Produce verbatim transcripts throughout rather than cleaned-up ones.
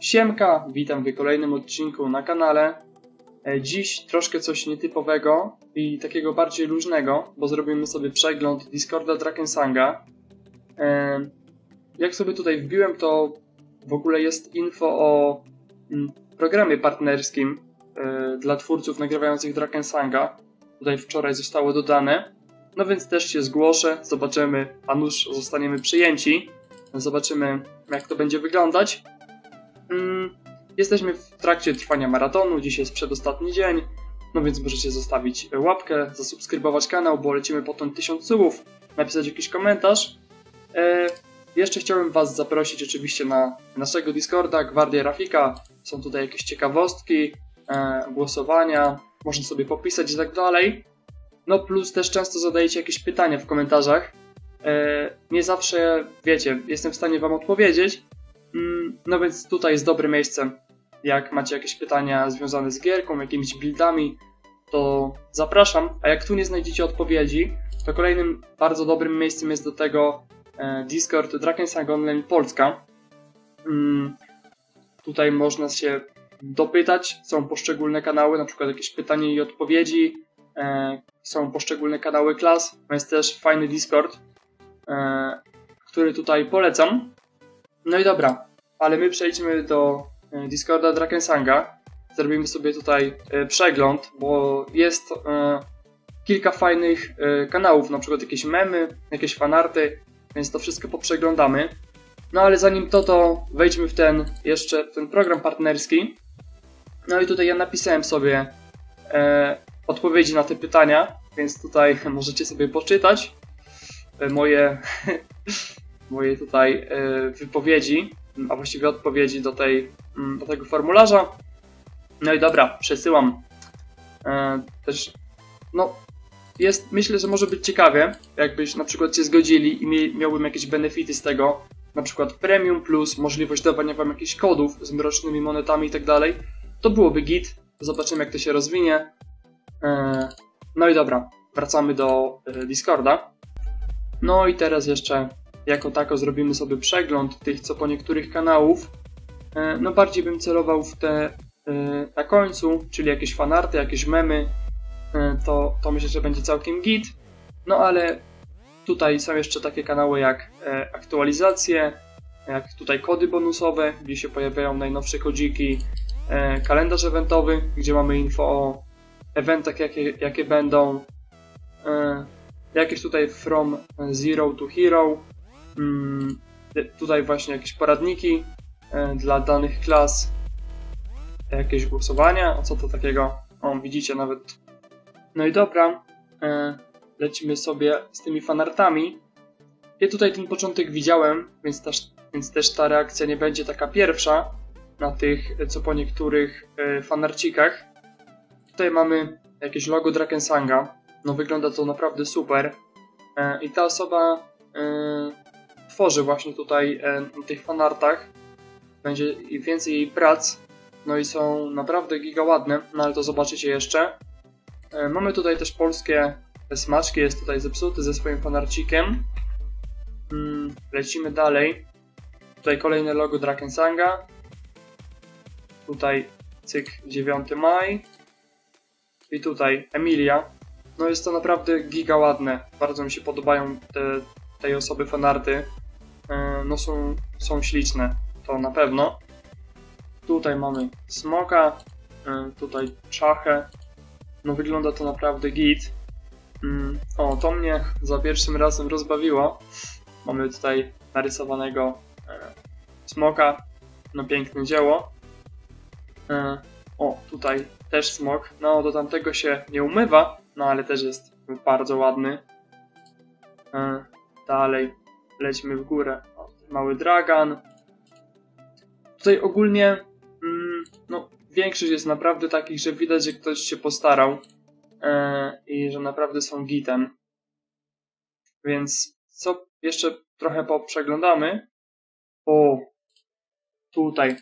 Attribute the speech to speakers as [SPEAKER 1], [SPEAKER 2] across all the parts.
[SPEAKER 1] Siemka, witam w kolejnym odcinku na kanale. Dziś troszkę coś nietypowego i takiego bardziej luźnego, bo zrobimy sobie przegląd Discorda Drakensanga. Jak sobie tutaj wbiłem, to w ogóle jest info o programie partnerskim dla twórców nagrywających Drakensanga. Tutaj wczoraj zostało dodane. No więc też się zgłoszę, zobaczymy, a nuż zostaniemy przyjęci. Zobaczymy, jak to będzie wyglądać. Jesteśmy w trakcie trwania maratonu, dziś jest przedostatni dzień, no więc możecie zostawić łapkę, zasubskrybować kanał, bo lecimy po ten tysiąc subów, napisać jakiś komentarz. E, jeszcze chciałem Was zaprosić oczywiście na naszego Discorda, Gwardia Rafika, są tutaj jakieś ciekawostki, e, głosowania, można sobie popisać i tak dalej. No plus też często zadajecie jakieś pytania w komentarzach, e, nie zawsze, wiecie, jestem w stanie Wam odpowiedzieć. No więc tutaj jest dobre miejsce. Jak macie jakieś pytania związane z gierką, jakimiś buildami, to zapraszam. A jak tu nie znajdziecie odpowiedzi, to kolejnym bardzo dobrym miejscem jest do tego Discord Drakensang Online Polska. Tutaj można się dopytać. Są poszczególne kanały, na przykład jakieś pytania i odpowiedzi. Są poszczególne kanały klas. Jest też fajny Discord, który tutaj polecam. No i dobra, ale my przejdźmy do Discorda Drakensanga. Zrobimy sobie tutaj przegląd, bo jest e, kilka fajnych e, kanałów, na przykład jakieś memy, jakieś fanarty, więc to wszystko poprzeglądamy. No ale zanim to, to wejdźmy w ten jeszcze w ten program partnerski. No i tutaj ja napisałem sobie e, odpowiedzi na te pytania, więc tutaj możecie sobie poczytać e, moje moje tutaj y, wypowiedzi, a właściwie odpowiedzi do, tej, y, do tego formularza. No i dobra, przesyłam. Y, też, no, jest, myślę, że może być ciekawie, jakbyś na przykład się zgodzili i mi, miałbym jakieś benefity z tego, na przykład premium plus możliwość dawania wam jakichś kodów z mrocznymi monetami i tak dalej. To byłoby git, zobaczymy jak to się rozwinie. Y, no i dobra, wracamy do y, Discorda. No i teraz jeszcze jako tako zrobimy sobie przegląd tych co po niektórych kanałów. No bardziej bym celował w te na końcu, czyli jakieś fanarty, jakieś memy. To, to myślę, że będzie całkiem git. No ale tutaj są jeszcze takie kanały jak aktualizacje, jak tutaj kody bonusowe, gdzie się pojawiają najnowsze kodziki, kalendarz eventowy, gdzie mamy info o eventach jakie, jakie będą. Jakieś tutaj from zero to hero. Hmm, tutaj właśnie jakieś poradniki e, dla danych klas, jakieś głosowania, o co to takiego, o widzicie nawet. No i dobra, e, lecimy sobie z tymi fanartami. Ja tutaj ten początek widziałem, więc też, więc też ta reakcja nie będzie taka pierwsza na tych co po niektórych e, fanarcikach. Tutaj mamy jakieś logo Drakensanga, no wygląda to naprawdę super e, i ta osoba e, tworzy właśnie tutaj e, na tych fanartach. Będzie więcej jej prac. No i są naprawdę giga ładne, no ale to zobaczycie jeszcze. E, mamy tutaj też polskie smaczki, jest tutaj zepsuty ze swoim fanarcikiem. Mm, lecimy dalej. Tutaj kolejne logo Drakensanga. Tutaj cyk dziewiąty maj. I tutaj Emilia. No jest to naprawdę giga ładne. Bardzo mi się podobają te, tej osoby fanarty. No są, są śliczne, to na pewno. Tutaj mamy smoka, tutaj czachę. No wygląda to naprawdę git. O, to mnie za pierwszym razem rozbawiło. Mamy tutaj narysowanego smoka. No piękne dzieło. O, tutaj też smok. No do tamtego się nie umywa, no ale też jest bardzo ładny. Dalej lecimy w górę. O, mały dragan. Tutaj ogólnie mm, no, większość jest naprawdę takich, że widać, że ktoś się postarał e, i że naprawdę są gitem. Więc co jeszcze trochę poprzeglądamy. O, tutaj.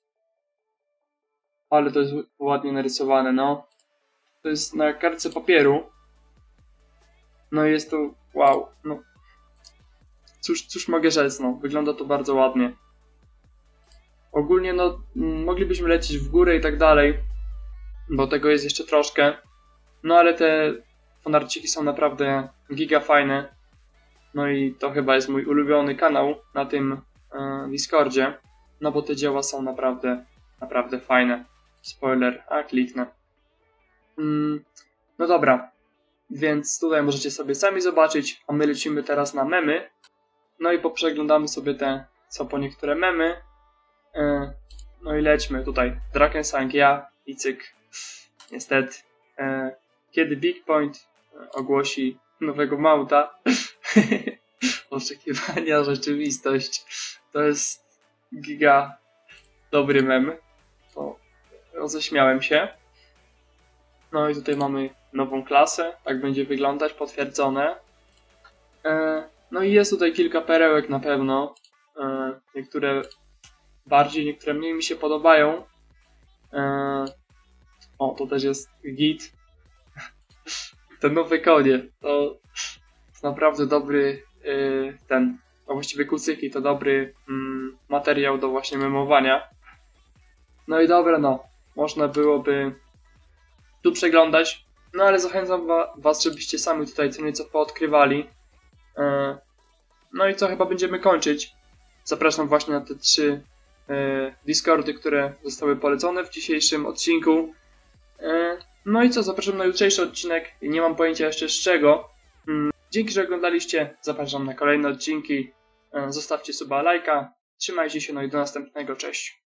[SPEAKER 1] Ale to jest ładnie narysowane, no. To jest na kartce papieru. No i jest to wow, no. Cóż, cóż mogę rzec, no. Wygląda to bardzo ładnie. Ogólnie no mm, moglibyśmy lecieć w górę i tak dalej, bo tego jest jeszcze troszkę. No ale te fanarciki są naprawdę giga fajne. No i to chyba jest mój ulubiony kanał na tym e, Discordzie. No bo te dzieła są naprawdę, naprawdę fajne. Spoiler, a kliknę. Mm, no dobra, więc tutaj możecie sobie sami zobaczyć, a my lecimy teraz na memy. No i poprzeglądamy sobie te, co po niektóre memy. E, no i lećmy tutaj. Drakensang, ja i cyk. Niestety. E, kiedy Big Point ogłosi nowego mounta? Oczekiwania, rzeczywistość. To jest giga dobry mem. To roześmiałem się. No i tutaj mamy nową klasę. Tak będzie wyglądać, potwierdzone. E, no i jest tutaj kilka perełek na pewno. E, niektóre bardziej, niektóre mniej mi się podobają. E, o, to też jest git. Te nowe konie. To jest naprawdę dobry e, ten, a właściwie kucyki to dobry mm, materiał do właśnie memowania. No i dobra, no. Można byłoby tu przeglądać. No ale zachęcam wa- was, żebyście sami tutaj co nieco poodkrywali. E, no i co, chyba będziemy kończyć. Zapraszam właśnie na te trzy e, Discordy, które zostały polecone w dzisiejszym odcinku. E, no i co, zapraszam na jutrzejszy odcinek. Nie mam pojęcia jeszcze z czego. Mm, dzięki, że oglądaliście. Zapraszam na kolejne odcinki. E, zostawcie suba, lajka. Trzymajcie się, no i do następnego. Cześć.